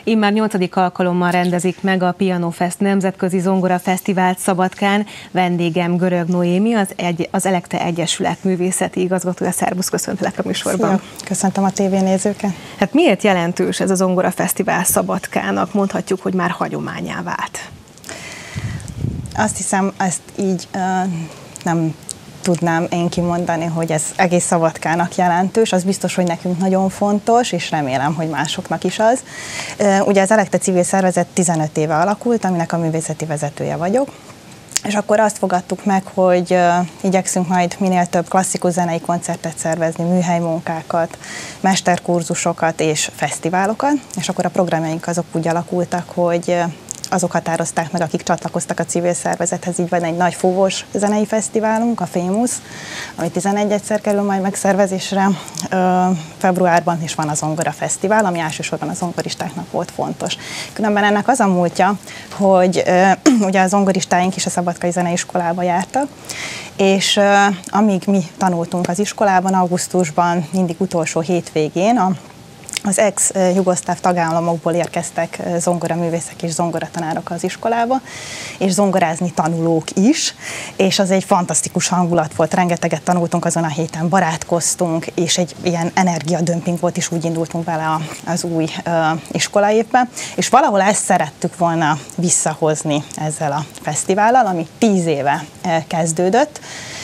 Immár 8. alkalommal rendezik meg a Pianofest Nemzetközi Zongora Fesztivált Szabadkán. Vendégem Görög Noémi, az Elekte Egyesület művészeti igazgatója. Szervusz, köszöntelek a műsorban. Szia. Köszöntöm a tévénézőket. Hát miért jelentős ez a Zongora Fesztivál Szabadkának? Mondhatjuk, hogy már hagyománnyá vált. Azt hiszem, ezt így nem tudnám én kimondani, hogy ez egész Szabadkának jelentős, az biztos, hogy nekünk nagyon fontos, és remélem, hogy másoknak is az. Ugye az Elekte civil szervezet 15 éve alakult, aminek a művészeti vezetője vagyok, és akkor azt fogadtuk meg, hogy igyekszünk majd minél több klasszikus zenei koncertet szervezni, műhelymunkákat, mesterkurzusokat és fesztiválokat, és akkor a programjaink azok úgy alakultak, hogy azok határozták meg, akik csatlakoztak a civil szervezethez, így van egy nagy fúvós zenei fesztiválunk, a Fémusz, ami 11-szer kerül majd megszervezésre februárban, és van a Zongora Fesztivál, ami elsősorban a zongoristáknak volt fontos. Különben ennek az a múltja, hogy ugye a zongoristáink is a Szabadkai Zeneiskolába jártak, és amíg mi tanultunk az iskolában, augusztusban mindig utolsó hétvégén az ex-jugoszláv tagállamokból érkeztek zongoraművészek és zongoratanárok az iskolába, és zongorázni tanulók is, és az egy fantasztikus hangulat volt, rengeteget tanultunk azon a héten, barátkoztunk, és egy ilyen energiadömping volt, és úgy indultunk bele az új iskolaévbe, és valahol ezt szerettük volna visszahozni ezzel a fesztivállal, ami 10 éve kezdődött,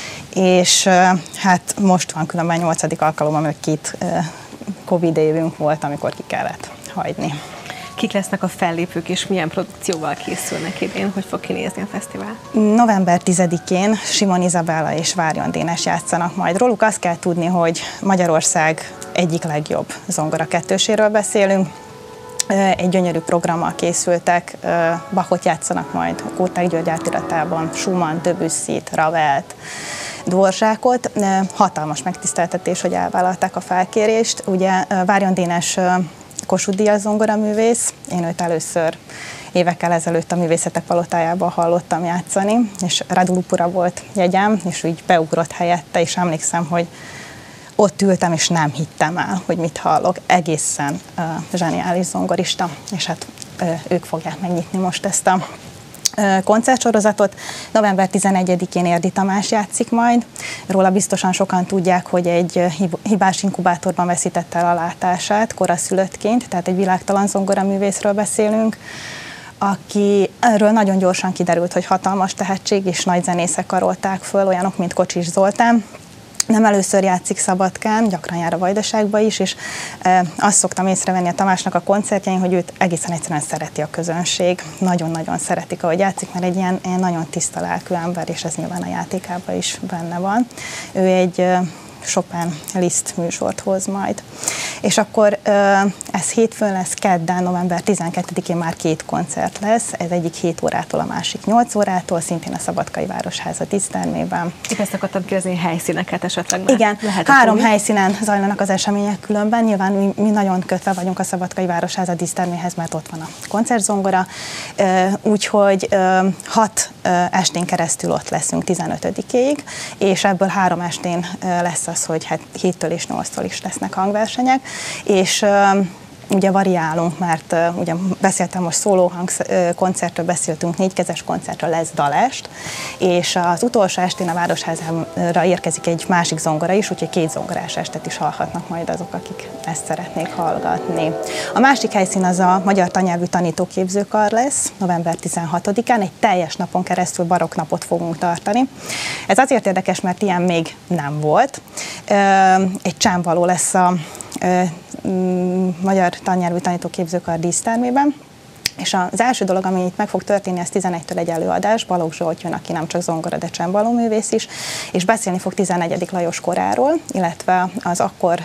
és hát most van különben 8. alkalommal, mert 2 Covid évünk volt, amikor ki kellett hagyni. Kik lesznek a fellépők, és milyen produkcióval készülnek idén? Hogy fog kinézni a fesztivál? November 10-én Simon Izabella és Várjon Dénes játszanak majd. Róluk azt kell tudni, hogy Magyarország egyik legjobb zongora kettőséről beszélünk. Egy gyönyörű programmal készültek, Bachot játszanak majd a Kóták György átiratában, Schumann, Debussyt, Ravelt, Dvorzsákot. Hatalmas megtiszteltetés, hogy elvállalták a felkérést. Ugye Várjon Dénes Kossuth Díjas zongoraművész, én őt először évekkel ezelőtt a Művészetek Palotájában hallottam játszani, és Radulupura volt jegyem, és úgy beugrott helyette, és emlékszem, hogy ott ültem, és nem hittem el, hogy mit hallok. Egészen zseniális zongorista, és hát ők fogják megnyitni most ezt a koncertsorozatot. November 11-én Érdi Tamás játszik majd. Róla biztosan sokan tudják, hogy egy hibás inkubátorban veszítette el a látását koraszülöttként, tehát egy világtalan zongoraművészről beszélünk, akiről nagyon gyorsan kiderült, hogy hatalmas tehetség, és nagy zenészek karolták föl, olyanok, mint Kocsis Zoltán. Nem először játszik Szabadkán, gyakran jár a Vajdaságba is, és azt szoktam észrevenni a Tamásnak a koncertjein, hogy őt egészen egyszerűen szereti a közönség. Nagyon-nagyon szeretik, ahogy játszik, mert egy ilyen nagyon tiszta lelkű ember, és ez nyilván a játékában is benne van. Ő egy Chopin Liszt műsort hoz majd. És akkor ez hétfőn lesz, kedden, november 12-én már 2 koncert lesz, ez egyik 7 órától, a másik 8 órától, szintén a Szabadkai Városháza dísztermében. Ezt akartam kérdezni, helyszíneket esetleg már. Igen, 3 helyszínen zajlanak az események különben, nyilván mi nagyon kötve vagyunk a Szabadkai Városháza díszterméhez, mert ott van a koncertzongora, úgyhogy 6 estén keresztül ott leszünk 15-ig, és ebből 3 estén lesz az, hogy hát 7-től és 8-tól is lesznek hangversenyek, és ugye variálunk, mert ugye beszéltem most szóló koncertről, beszéltünk, 4-kezes koncertről, lesz dalest, és az utolsó estén a Városházára érkezik egy másik zongora is, úgyhogy 2 zongorás estet is hallhatnak majd azok, akik ezt szeretnék hallgatni. A másik helyszín az a Magyar Tannyelvű Tanítóképzőkar lesz, november 16-án, egy teljes napon keresztül barokknapot fogunk tartani. Ez azért érdekes, mert ilyen még nem volt. Egy csámvaló lesz a Magyar Tannyelvű Tanítóképzőkar dísztermében, és az első dolog, ami itt meg fog történni, ez 11-től egy előadás, Balogh Zsolt jön, aki nem csak zongora, de csembaló művész is, és beszélni fog 14. Lajos koráról, illetve az akkor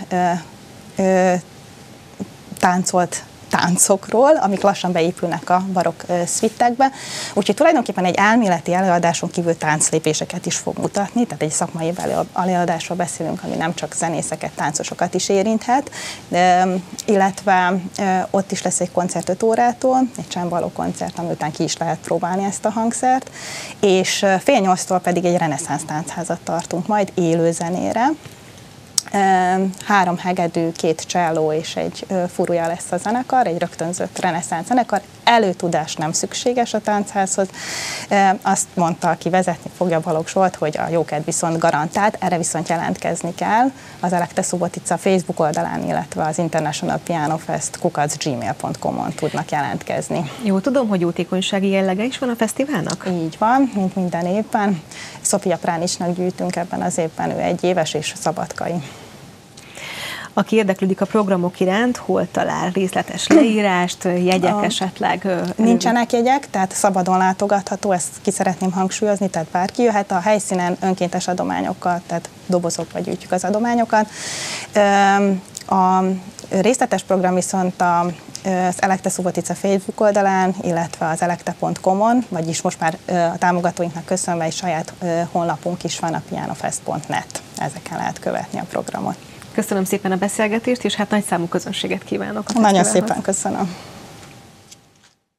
táncolt táncokról, amik lassan beépülnek a barokk szvittekbe. Úgyhogy tulajdonképpen egy elméleti előadáson kívül tánclépéseket is fog mutatni, tehát egy szakmai előadásról beszélünk, ami nem csak zenészeket, táncosokat is érinthet, illetve ott is lesz egy koncert 5 órától, egy csembaló koncert, ami után ki is lehet próbálni ezt a hangszert, és fél 8-tól pedig egy reneszánsz táncházat tartunk majd élő zenére, 3 hegedű, 2 cselló és egy furúja lesz a zenekar, egy rögtönzött reneszánsz zenekar. Előtudás nem szükséges a táncházhoz. Azt mondta, aki vezetni fogja, Balogh Zsolt, hogy a jókedv viszont garantált, erre viszont jelentkezni kell az Electe Subotica Facebook oldalán, illetve az International Piano Fest @gmail.com-on tudnak jelentkezni. Jó, tudom, hogy jótékonysági jellege is van a fesztiválnak? Így van, mint minden évben. Sofia Pránicsnak gyűjtünk ebben az évben, ő 1 éves és szabadkai. Aki érdeklődik a programok iránt, hol talál részletes leírást, jegyek esetleg? Nincsenek jegyek, tehát szabadon látogatható, ezt ki szeretném hangsúlyozni, tehát bárki jöhet a helyszínen önkéntes adományokkal, tehát dobozokba gyűjtjük az adományokat. A részletes program viszont az Electe Subotica Facebook oldalán, illetve az electe.com-on, vagyis most már a támogatóinknak köszönve egy saját honlapunk is van, a pianofest.net. Ezeken lehet követni a programot. Köszönöm szépen a beszélgetést, és hát nagy számú közönséget kívánok. Nagyon szépen köszönöm.